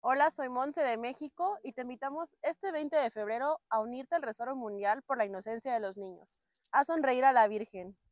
Hola, soy Monse de México y te invitamos este 20 de febrero a unirte al Rezo Mundial por la Inocencia de los Niños. Haz sonreír a la Virgen.